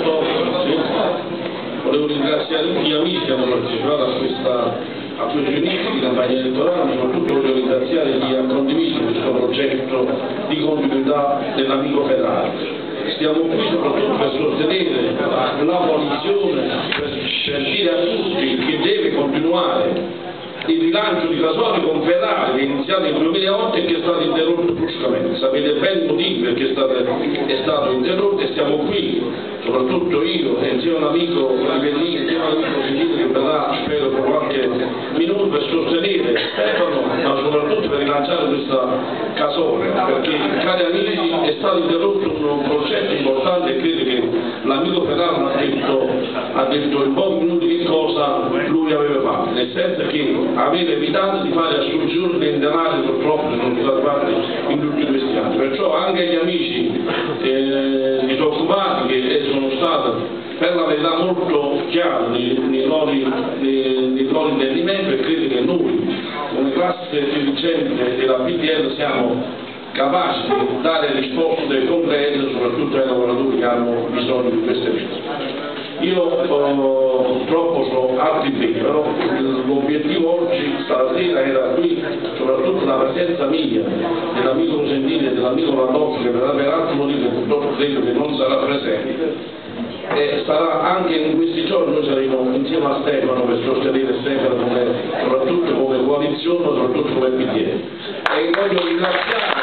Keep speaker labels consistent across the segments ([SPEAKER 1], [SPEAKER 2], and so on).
[SPEAKER 1] Innanzitutto volevo ringraziare tutti gli amici che hanno partecipato a questo inizio di campagna elettorale, ma soprattutto voglio ringraziare chi ha condiviso questo progetto di continuità dell'amico federale. Stiamo qui soprattutto per sostenere la coalizione, per dire a tutti che deve continuare il rilancio di Rasoli Confederale che è iniziato nel 2008 e che è stato interrotto bruscamente. Sapete bene il motivo perché è stato interrotto e siamo qui, soprattutto io e insieme all'amico Livellini, insieme all'amico Sentito che verrà spero per qualche minuto per sostenere Stefano, ma soprattutto per rilanciare questa casona, perché cari amici è stato interrotto un progetto importante e credo che l'amico Ferraro ha detto in pochi minuti che cosa lui aveva fatto, nel senso che aveva evitato di fare assunzioni del denaro purtroppo sono state fatte in tutti questi anni, perciò anche gli amici disoccupati che sono stati per la verità molto chiari nei loro intendimenti e credo che noi come classe dirigente della PDL siamo capaci di dare risposte concrete soprattutto ai lavoratori che hanno bisogno di queste risposte. Io purtroppo ho altri impegni, però l'obiettivo oggi, stasera, era qui soprattutto la presenza mia, dell'amico Cosentini e dell'amico Landolfo, che per altri motivi purtroppo credo che non sarà presente, e sarà anche in questi giorni, noi saremo insieme a Stefano per sostenere Stefano soprattutto come coalizione, soprattutto come PDL. E voglio ringraziare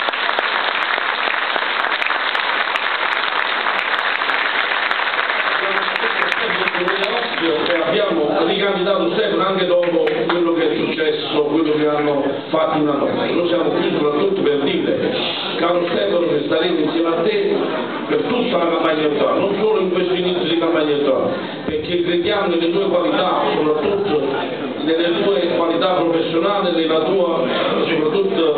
[SPEAKER 1] che abbiamo ricandidato Stefano anche dopo quello che è successo, quello che hanno fatto una notte. Noi siamo qui soprattutto per dire, caro Stefano, che staremo insieme a te per tutta la campagna elettorale, non solo in questo inizio di campagna elettorale, perché crediamo nelle tue qualità, soprattutto nelle tue qualità professionali, nella tua, soprattutto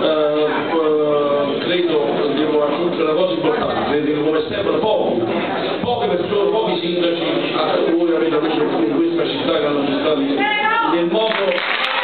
[SPEAKER 1] credo, devo aggiungere una cosa importante, credo che come Stefano poche persone, pochi sindaci voi avete avuto in questa città che hanno mostrato nel modo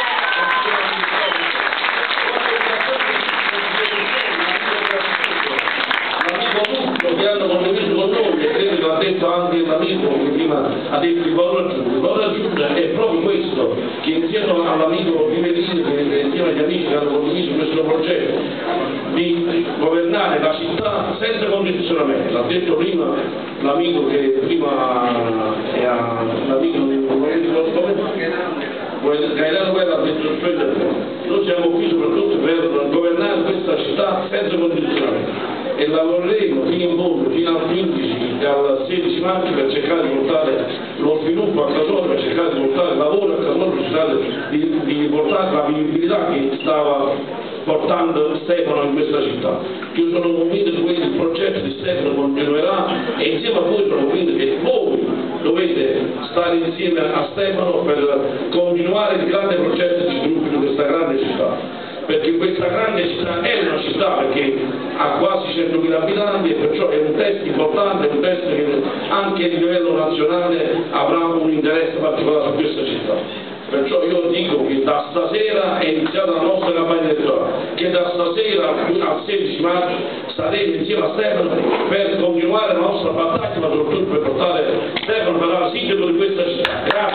[SPEAKER 1] che hanno condiviso con noi, e credo che l'ha detto anche l'amico che prima ha detto il valore aggiunto è proprio questo, che insieme all'amico Livellini e insieme agli amici che hanno condiviso questo progetto di governare la città senza condizionamento. L'ha detto prima l'amico che prima è l'amico Gaetano Guerra, ha detto noi siamo qui soprattutto per governare questa città senza condizionamento e lavoreremo fino in fondo, fino al 15 e al 16 maggio per cercare di portare lo sviluppo a Casone, per cercare di portare il lavoro a Casone, per cercare di portare la vivibilità che stava portando Stefano in questa città. Io sono convinto che il progetto di Stefano continuerà e insieme a voi sono convinto che voi dovete stare insieme a Stefano per continuare il grande progetto di sviluppo di questa grande città. Perché questa grande città è una città perché ha quasi 100.000 abitanti e perciò è un test importante, è un test che anche a livello nazionale avrà un interesse particolare su questa città. Perciò io dico che da stasera è iniziata la nostra campagna elettorale, che da stasera al 16 maggio staremo insieme a Stefano per continuare la nostra battaglia, ma soprattutto per portare Stefano per la sindaco di questa città. Grazie.